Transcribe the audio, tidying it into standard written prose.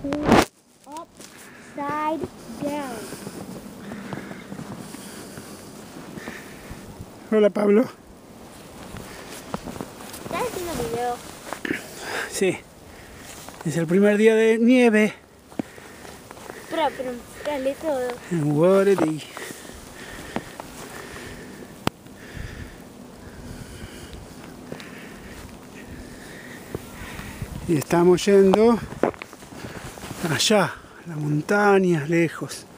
Upside down. Hola, Pablo. ¿Estás haciendo video? Sí, es el primer día de nieve Pero dale todo. en Waterloo. Y estamos yendo allá, a la montaña, lejos.